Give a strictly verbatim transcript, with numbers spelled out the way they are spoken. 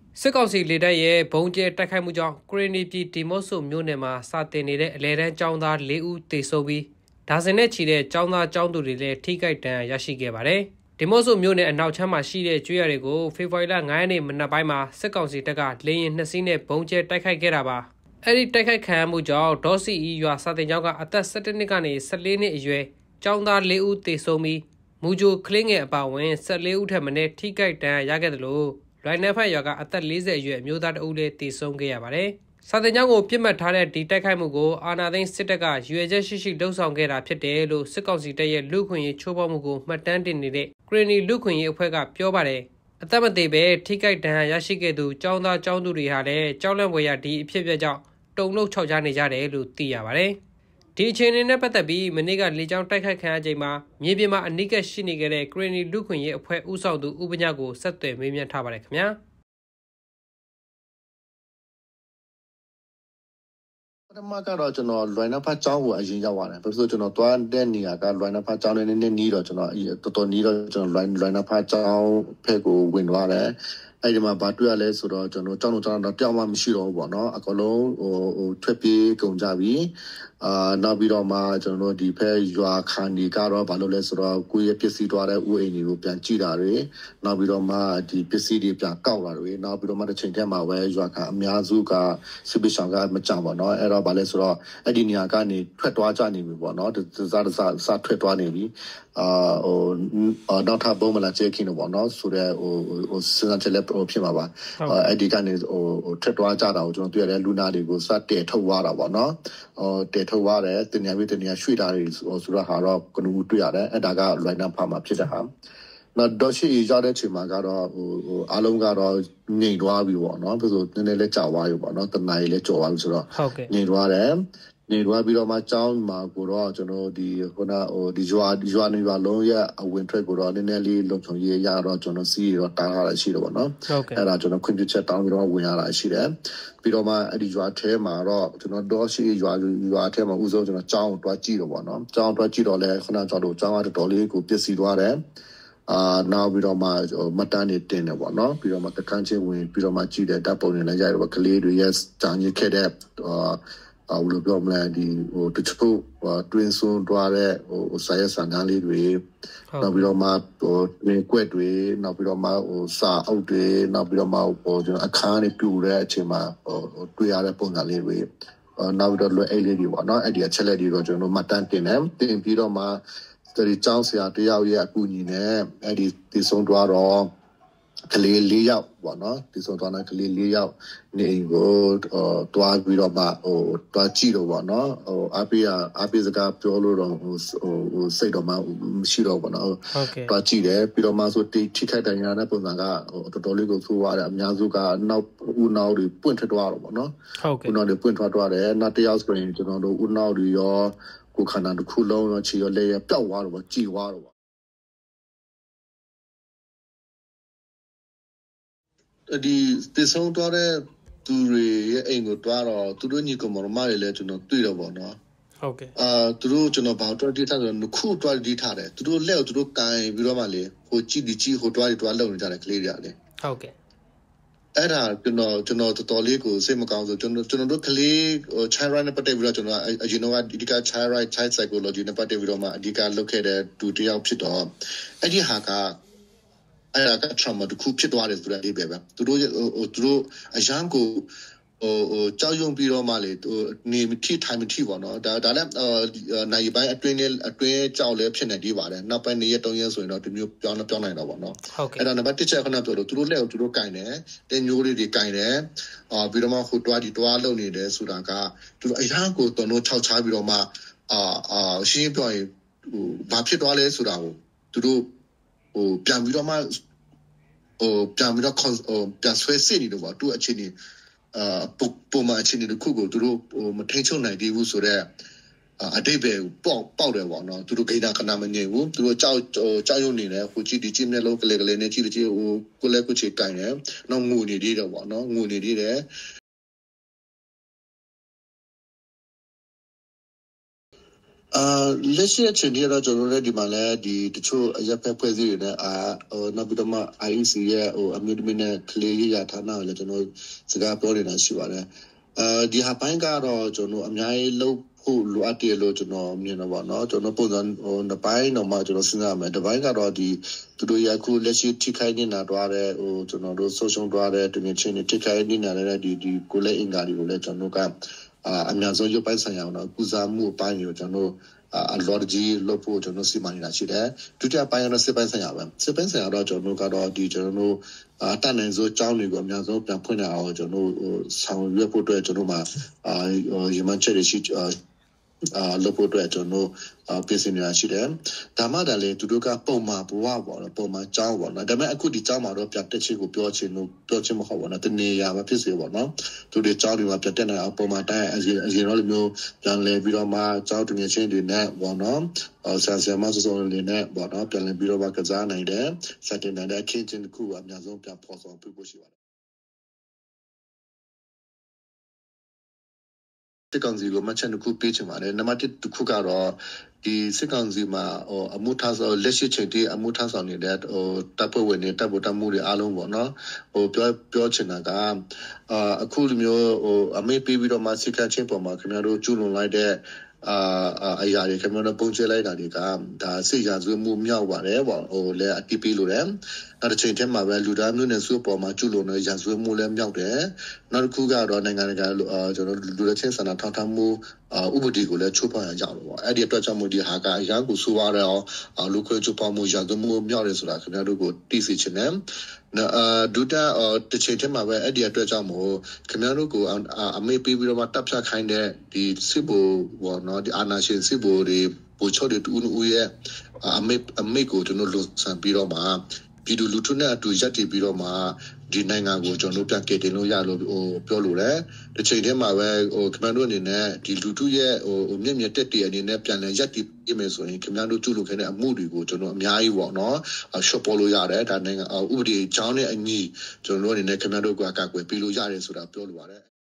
စစ်ကောင်စီလေတပ်ရဲ့ဘုံကျဲတိုက်ခိုက်မှုကြောင့်ကရင်နီပြည်ဒီမော့ဆိုမြို့နယ်မှာစတင်နေတဲ့အလဲတန်းကျောင်းသား၄ဦးသေဆုံးပြီးဒါဇင်နဲ့ချီတဲ့ကျောင်းသားကျောင်းသူတွေလည်းထိခိုက်ဒဏ်ရာရရှိခဲ့ပါတယ်။ဒီမော့ဆိုမြို့နယ်အနောက်ချမ်းမှာရှိတဲ့ကျွော်တွေကိုဖေဖော်ဝါရီလ၅ရက်နေ့မနက်ပိုင်းမှာစစ်ကောင်စီတပ်ကလေရင်နှစ်စီးနဲ့ဘုံကျဲတိုက်ခိုက်ခဲ့တာပါ။အဲ့ဒီတိုက်ခိုက်ခံရမှုကြောင့်ဒေါ်စီအီရွာစာတင်ကျောင်းကအသက်၁၁နှစ်ကနေ၁၄နှစ်အရွယ်ကျောင်းသား၄ဦးသေဆုံးပြီးမူဂျိုကလင်းငယ်အပါအဝင်၁၄ဦးထက်မနည်းထိခိုက်ဒဏ်ရာရခဲ့တယ်လို့လွိုင်နယ်ဖက်ရွာကအသက်၄၀အရွယ်အမျိုးသားတအုပ်လည်းတည်ဆုံခဲ့ရပါတယ်။စာတင်ကျောင်းကိုပြစ်မှတ်ထားတဲ့ဒီတိုက်ခိုက်မှုကိုအာဏာသိမ်းစစ်တပ်ကရွေချက်ရှိရှိလှုံ့ဆော်ခဲ့တာဖြစ်တယ်လို့စစ်ကောင်စီတပ်ရဲ့လူခွင့်ရေးချိုးဖောက်မှုကိုမှတ်တမ်းတင်နေတဲ့ကရင်နီလူခွင့်ရေးအဖွဲ့ကပြောပါတယ်။အသက်မသေးပဲထိခိုက်ဒဏ်ရာရရှိခဲ့သူကျောင်းသားကျောင်းသူတွေဟာလည်းကြောက်လန့်ဖွယ်ရာဒီအဖြစ်အပျက်ကြောင့်တုန်လှုပ်ခြောက်ခြားနေကြတယ်လို့သိရပါတယ်။ဒီအခြေအနေနဲ့ပတ်သက်ပြီးမနေ့ကလေကြောင်းတိုက်ခိုက်ခံရချိန်မှာမြေပြင်မှာအနိကရှိနေခဲ့တဲ့ကရင်နီလူခွင့်ရေးအဖွဲ့ဦးဆောင်သူဥပညာကိုဆက်သွယ်မေးမြန်းထားပါတယ်ခင်ဗျာ။ပထမကတော့ကျွန်တော်လွိုင်နာဖတ်ကျောင်းကိုအရင်ရောက်ပါတယ်ဘာလို့ဆိုကျွန်တော်တွားတဲ့နေရာကလွိုင်နာဖတ်ကျောင်းနဲ့နည်းနည်းနီးတော့ကျွန်တော်တော်တော်နီးတော့ကျွန်တော်လွိုင်လွိုင်နာဖတ်ကျောင်းဖက်ကိုဝင်သွားတယ်အဲ့ဒီမှာဘာတွေ့ရလဲဆိုတော့ကျွန်တော်ကျောင်းတော်ကျောင်းတော့တယောက်မှမရှိတော့ဘူးပေါ့နော်အကလုံးဟိုဟိုထွက်ပြေးကုန်ကြပြီအာနောက်ပြီးတော့မှကျွန်တော်တို့ဒီဖက်ရွာခန်ဒီကတော့ဘာလို့လဲဆိုတော့ကိုယ့်ရဲ့ပစ္စည်းသွားတဲ့ဥအိမ်တွေကိုပြန်ကြည့်တာတွေနောက်ပြီးတော့မှဒီပစ္စည်းတွေပြန်ကောက်လာတွေနောက်ပြီးတော့မှတစ်ချိန်တည်းမှာပဲရွာခန်အများစုကစစ်ပစ်ဆောင်ကမကြောက်ပါတော့အဲ့တော့ဘာလဲဆိုတော့အဲ့ဒီနေရာကနေထွက်သွားကြနေပြီပေါ့နော်စားစားစားထွက်သွားနေပြီအာဟိုနောက်ထပ်ဘုံမလာချေခင်းတော့ပေါ့နော်ဆိုတော့ဟိုဟိုစဉ်းစားချက်လည်းဖြစ်မှာပါအဲ့ဒီကနေဟိုထွက်သွားကြတာကိုကျွန်တော်တွေ့ရတယ်လူနာတွေကိုစတဲ့ထုတ်သွားတာပေါ့နော်ဟိုတဲ့ထုတ်သွားတယ်တင်ညာပြီးတင်ညာရွှေ့တာတွေဆိုတော့ဟာတော့ကနူးတွေ့ရတယ်အဲ့ဒါကလွိုင်းနာဖာမှာဖြစ်တဲ့ဟာနောက်တော့ရှိရတဲ့ချိန်မှာကတော့ဟိုဟိုအားလုံးကတော့ငြိမ်သွားပြီပေါ့နော်ပြီးဆိုနည်းနည်းလေးကြောက်သွားပြီပေါ့နော်တနားကြီးလည်းကြော်သွားပြီဆိုတော့ငြိမ်သွားတယ်နေတော့ပြီးတော့မှကျောင်းမှာကိုတော့ကျွန်တော်ဒီခုနဟိုဒီရွာဒီရွာနေရွာလုံးရဲ့အဝင်ထွက်ကိုတော့နည်းနည်းလေးလုံခြုံရေးရတော့ကျွန်တော်စီးတော့တားရတာရှိတော့ဗောနော်အဲ့ဒါကျွန်တော်ခွင့်ပြုချက်တောင်းပြီးတော့ဝင်ရတာရှိတယ်ပြီးတော့မှအဲ့ဒီရွာထဲမှာတော့ကျွန်တော်တော့ရှိရွာရွာထဲမှာဥဆုံးကျွန်တော်ကျောင်းကိုတွားကြည့်တော့ဗောနော်ကျောင်းတွားကြည့်တော့လဲခုနကျွန်တော်ကျောင်းကတော်တော်လေးကိုပြည့်စည်သွားတယ်အာနောက်ပြီးတော့မှမတန်းနေတင်တယ်ပေါ့နော်ပြီးတော့မှတခန်းချင်းဝင်ပြီးတော့မှကြည့်တယ်တပ်ပုံတွေလည်းရိုက်တော့ကလေးတွေရဲ့ကြာညစ်ခဲ့တဲ့အာအဝလို့ပြောမလဲဒီဟိုတချို့တွင်းစွန်းသွားတဲ့ဟိုစာရေးစာတမ်းလေးတွေနောက်ပြီးတော့မှဟိုတွင်ကွက်တွေနောက်ပြီးတော့မှဟိုစာအုပ်တွေနောက်ပြီးတော့မှဟိုကျွန်တော်အခန်းတွေပြူတဲ့အချိန်မှာဟိုတွေ့ရတဲ့ပုံစံလေးတွေနောက်ပြီးတော့လွယ်အိတ်လေးတွေပေါ့နော်အဲ့ဒီအချက်လက်တွေတော့ကျွန်တော်မှတ်တမ်းတင်တယ်တင်ပြီးတော့မှဒီကျောင်းဆရာတယောက်ရဲ့အကူအညီနဲ့အဲ့ဒီတည်ဆုံးသွားတော့ကလေး၄ယောက်ပေါ့နော်ဒီဆုံးသွားတဲ့ကလေး၄ယောက်နေကိုတွားပြီးတော့မှဟိုတွားကြည့်တော့ပေါ့နော်ဟိုအပိယအပိစကားပြောလို့တော့ဟိုဟိုစိတ်တော့မှမရှိတော့ပေါ့နော်တွားကြည့်တယ်ပြီးတော့မှဆိုတိထိခိုက်တိုင်းရတဲ့ပုံစံကဟိုတော်တော်လေးကိုဆိုးရတယ်အများစုကနောက်ဦးနောက်တွေပွင့်ထွက်သွားတော့ပေါ့နော်ဦးနောက်တွေပွင့်ထွက်သွားတယ်နောက်တစ်ယောက်ဆိုရင်ကျွန်တော်တို့ဦးနောက်တွေရောကိုခန္ဓာတစ်ခုလုံးရောခြေရောလက်ရပျောက်သွားတော့ပေါ့ကြည်သွားတော့ဒီတည်ဆုံးသွားတဲ့သူတွေရဲ့အိမ်ကိုတွားတော့သူတို့ညီကောင်မတော်မတွေလည်းကျွန်တော်တွေ့တော့ပေါ့နော်ဟုတ်ကဲ့အာသူတို့ကျွန်တော်ဘာတွားတိထားဆိုတော့ခုတွားတိထားတယ်သူတို့လက်ကိုသူတို့ကန်ပြီးတော့မှလေဟိုကြည့်ဒီကြည့်ဟိုတွားတွားလုံနေကြတယ်ကလေးတွေကလေဟုတ်ကဲ့အဲ့ဒါကျွန်တော်ကျွန်တော်တော်တော်လေးကိုစိတ်မကောင်းဆိုကျွန်တော်ကျွန်တော်တို့ကလေးဟို child right နဲ့ပတ်သက်ပြီးတော့ကျွန်တော်အရင်တော့ဒီက child right child psychology နဲ့ပတ်သက်ပြီးတော့မှအဓိကလုပ်ခဲ့တဲ့သူတယောက်ဖြစ်တော့အဲ့ဒီဟာကအဲ့ဒါက trauma တခုဖြစ်သွားတယ်ဆိုတဲ့အဓိပ္ပာယ်ပဲသူတို့ဟိုသူတို့အရန်ကိုဟိုဟိုကြောက်ရွံ့ပြီးတော့မှလေဟိုနေမထိထိုင်မထိပေါ့နော်ဒါဒါလည်းနိုင်ပိုင်းအတွင်းနဲ့အတွင်းကြောက်လဲဖြစ်နေသေးပါတယ်နောက်ပိုင်းနေ့ရက်သုံးရက်ဆိုရင်တော့ဒီမျိုးပြောင်းပြောင်းနိုင်တော့ပေါ့နော်အဲ့ဒါနံပါတ်တစ်ချက်ခဏပြောလို့သူတို့လက်ကိုသူတို့ကင်တယ်တင်ညိုးလေးတွေကင်တယ်အာပြီးတော့မှဟိုတွားဒီတွားလုံနေတယ်ဆိုတာကသူတို့အရန်ကိုတော်တော်ခြောက်ချပြီးတော့မှအာအာရှင်းပြောရင်ဟိုဘာဖြစ်သွားလဲဆိုတာကိုသူတို့ဟိုပြန်ပြီးတော့မှဟိုပြန်ပြီးတော့ဟိုပြန်ဆွဲစစ်နေတော့ပေါ့သူ့အခြေအနေအာပုံပုံမှန်အခြေအနေတစ်ခုကိုသူတို့ဟိုမထိန်ချုပ်နိုင်သေးဘူးဆိုတော့အတိတ်ပဲပေါက်ပေါက်တယ်ပေါ့နော်သူတို့ဂိမ်းတာခဏမငြိမ်ဘူးသူတို့ကြောက်ကြောက်ရွံ့နေတယ်ဟိုကြည့်ဒီကြည့်မျက်လုံးကလေးကလေးနဲ့ကြည့်ကြည့်ဟိုကိုလည်းကိုချေကင်တယ်နောက်ငိုနေသေးတယ်ပေါ့နော်ငိုနေသေးတယ်အအာလက်ရှိအချိန်ကြီးတော့ကျွန်တော်လည်းဒီမှာလည်းဒီတချို့အရက်ဖက်ဖွဲ့စည်းတွေနဲ့အာဟိုနောက်ပြီးတော့မှ I E C ရဲ့ဟိုအမျိုးသမီးနဲ့ကလေးရဌာနကိုလည်းကျွန်တော်စကားပြောနေတာရှိပါတယ်အာဒီဟာပိုင်းကတော့ကျွန်တော်အများကြီးလုပ်ဖို့လိုအပ်တယ်လို့ကျွန်တော်မြင်တော့ပါเนาะကျွန်တော်ပုံစံဟိုနှစ်ပိုင်းတော့မှကျွန်တော်စဉ်းစားမယ်တစ်ပိုင်းကတော့ဒီသူတို့ရခုလက်ရှိထိခိုက်နေတာတွားတဲ့ဟိုကျွန်တော်တို့ဆုံးရှုံးတွားတဲ့တကယ်ချင်းထိခိုက်နေတာလည်းဒီဒီကိုလည်းအင်္ဂါတွေကိုလည်းကျွန်တော်ကအအများဆုံးရုပ်ပိုင်းဆိုင်ရာတော့ကုစားမှုအပိုင်းကိုကျွန်တော်အလော်ဂျီလို့ဖို့ကျွန်တော်စီမံနေတာရှိတယ်ဒုတိယပိုင်းကတော့စစ်ပိုင်းဆိုင်ရာပဲစစ်ပိုင်းဆိုင်ရာတော့ကျွန်တော်ကတော့ဒီကျွန်တော်တို့အတန်နိုင်စိုးကြောင်းတွေကိုအများဆုံးပြန်ဖွင့်နေအောင်ကျွန်တော်ဟိုဆောင်ရွက်ဖို့အတွက်ကျွန်တော်မှာအာရမန်ချက်တွေရှိအာလို့ဖို့အတွက်ကျွန်တော်ပြင်ဆင်နေတာရှိတယ်ဒါမှတည်းလေသူတို့ကပုံမှန်ဘဝပေါ့နော်ပုံမှန်ကြောင်းပေါ့နော်ဒါပေမဲ့အခုဒီကြောင်းမှာတော့ပြတက်ချင်းကိုပြောချင်လို့ပြောချင်မဟုတ်ပါဘူးတနေရာမှာဖြစ်စေပေါ့နော်သူတွေကြောင်းတွေမှာပြတက်နေအောင်ပုံမှန်တိုင်းအရင်အရင်တော့လိုမျိုးပြန်လဲပြီးတော့မှကြောင်းတငယ်ချင်းတွေနဲ့ပေါ့နော်ဆန်ဆန်မဆိုဆိုလေးနဲ့ပေါ့နော်ပြန်လဲပြီးတော့မှကစားနိုင်တယ်စတင်နိုင်တဲ့အခင်းချင်းတစ်ခုအများဆုံးပြန်ပေါ်ဆောင်ပြဖို့ရှိပါတယ်စစ်ကောင်စီကိုမှတ်ချက်တစ်ခုပေးချင်ပါတယ်နံပါတ်တစ်တစ်ခုကတော့ဒီစစ်ကောင်စီမှာဟိုအမှုထမ်းဆောင်လက်ရှိချိန်ထိအမှုထမ်းဆောင်နေတဲ့ဟိုတပ်ဖွဲ့ဝင်တွေတပ်ဖို့တမှုတွေအားလုံးပေါ့နော်ဟိုပြောပြောချင်တာကအာအခုလိုမျိုးဟိုအမေပေးပြီးတော့မှစစ်ကချင်းပေါ်မှာခင်ဗျားတို့ကျူးလွန်လိုက်တဲ့အာအရာတွေခင်ဗျားတို့ပုံချလိုက်တာတွေကဒါစစ်ရာဇဝတ်မှုမြောက်ပါတယ်ပေါ့ဟိုလည်းအတိပေးလို့တယ်နောက်တစ်ချိန်တည်းမှာပဲလူသားမျိုးနဲ့စုပေါ်မှာကျူးလွန်တဲ့ရာဇဝတ်မှုလည်းမြောက်တယ်နောက်တစ်ခုကတော့နိုင်ငံတကာကျွန်တော်လူလက်ချင်းစံနာထောက်ထားမှုဥပဒေကိုလည်းချိုးဖောက်ရကြလို့ပေါ့အဲ့ဒီအတွက်ကြောင့်မို့ဒီဟာကအရာကိုဆိုးရတဲ့လူခွဲချိုးဖောက်မှုရာဇဝတ်မှုမြောက်တယ်ဆိုတာခင်ဗျားတို့ကိုသိစေချင်တယ်အာဒူတာတစ်ချိန်တည်းမှာပဲအဲ့ဒီအတွက်ကြောင့်မို့ခင်ဗျားတို့ကိုအမေပေးပြီးတော့မှတပ်ဖြတ်ခိုင်းတဲ့ဒီစစ်ဘိုဘောနော်ဒီအာနာရှင်စစ်ဘိုတွေပို့ချတဲ့တူဦးရဲ့အမေအမေကိုကျွန်တော်လွန်ဆန်ပြီးတော့မှပြည်သူလူထုနဲ့အတူရပ်တည်ပြီးတော့မှဒီနိုင်ငံကိုကျွန်တော်ပြန်ကယ်တင်လို့ရလို့ဟိုပြောလို့တယ်တစ်ချိန်တည်းမှာပဲဟိုခင်ဗျားတို့အနေနဲ့ဒီလူထုရဲ့ဟိုမြင့်မြတ်တက်တည်အနေနဲ့ပြန်လည်ရပ်တည်ပြမယ်ဆိုရင်ခင်ဗျားတို့ကျူးလွန်ခဲ့တဲ့အမှုတွေကိုကျွန်တော်အများကြီးပေါ့နော်ရှော့ပေါ်လို့ရတယ်ဒါနိုင်ငံဥပဒေကြောင်းနဲ့အညီကျွန်တော်တို့အနေနဲ့ခင်ဗျားတို့ကအကာအကွယ်ပေးလို့ရတယ်ဆိုတာပြောလိုပါတယ်